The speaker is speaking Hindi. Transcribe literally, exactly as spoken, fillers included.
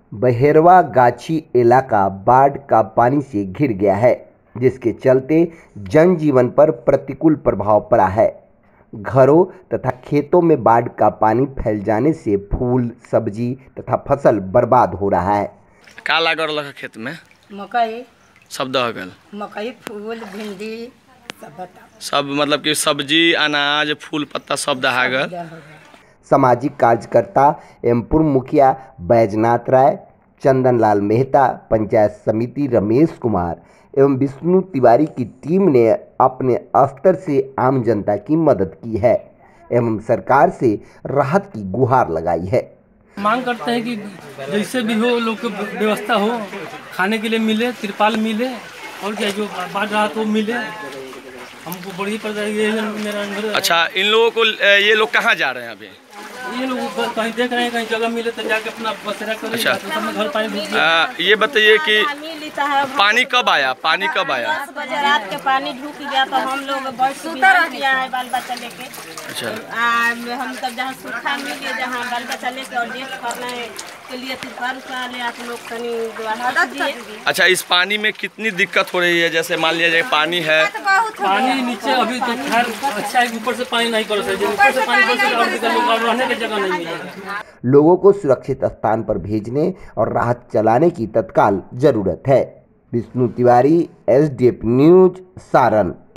बहेरवा गाछी इलाका बाढ़ का पानी से घिर गया है, जिसके चलते जनजीवन पर प्रतिकूल प्रभाव पड़ा है। घरों तथा खेतों में बाढ़ का पानी फैल जाने से फूल, सब्जी तथा फसल बर्बाद हो रहा है। का लागल है खेत में? मकई सब दह गल। मकई, फूल, भिंडी सब बता सब मतलब कि सब्जी, अनाज, फूल पत्ता सब दहा गल। सामाजिक कार्यकर्ता एवं पूर्व मुखिया बैजनाथ राय, चंदन लाल मेहता, पंचायत समिति रमेश कुमार एवं विष्णु तिवारी की टीम ने अपने स्तर से आम जनता की मदद की है एवं सरकार से राहत की गुहार लगाई है। मांग करते हैं कि जैसे भी हो लोग को व्यवस्था हो, खाने के लिए मिले, तिरपाल मिले और क्या जो बाढ़ राहत वो मिले, हमको बड़ी पड़ता है। ये मेरा अंदर। अच्छा, इन लोगों को ये लोग कहाँ जा रहे हैं अभी? ये लोग कहीं देख रहे हैं, कहीं जगह मिले तो जाके अपना बसेरा करें। अच्छा, तो घर पानी आ, ये बताइए कि पानी कब आया? पानी कब आया? दस बजे रात के पानी ढुक गया तो हम लोग बहुत सुविधा किया है बाल बच्चा लेके। अच्छा, हम तब जहाँ सूखा मिले, जहाँ बाल बच्चा लेके और डेट करने के लिए तिरपाल ले आप लोग कहीं मदद दिए। अच्छा, इस पानी में कितनी दिक्कत हो रही है? जैसे मान लीजिए पानी है, पानी नीचे अभी तो खैर अच्छा है, ऊपर से पानी नहीं कर सकते, ऊपर से पानी रहने की जगह नहीं मिलेगा। लोगों को सुरक्षित स्थान पर भेजने और राहत चलाने की तत्काल जरूरत है। Vishnu Tiwari, S D F news, Saran.